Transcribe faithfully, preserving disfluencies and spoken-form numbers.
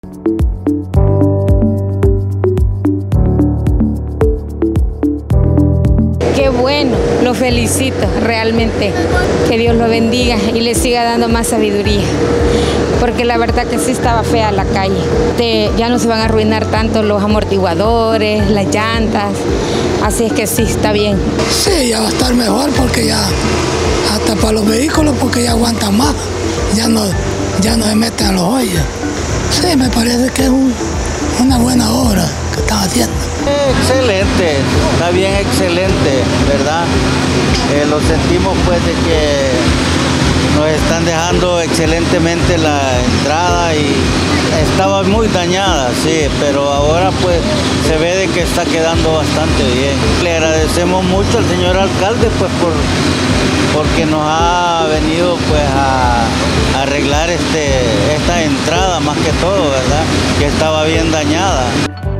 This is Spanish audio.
Qué bueno, lo felicito realmente. Que Dios lo bendiga y le siga dando más sabiduría. Porque la verdad que sí estaba fea la calle. Te, ya no se van a arruinar tanto los amortiguadores, las llantas. Así es que sí, está bien. Sí, ya va a estar mejor porque ya, hasta para los vehículos, porque ya aguantan más. Ya no, ya no se meten a los hoyos. Sí, me parece que es un, una buena obra que están haciendo. Excelente, está bien excelente, ¿verdad? Eh, lo sentimos pues de que nos están dejando excelentemente la entrada y estaba muy dañada, sí, pero ahora pues se ve de que está quedando bastante bien. Le agradecemos mucho al señor alcalde pues por porque nos ha venido pues a, a arreglar este, esta entrada más que todo, ¿verdad? Que estaba bien dañada.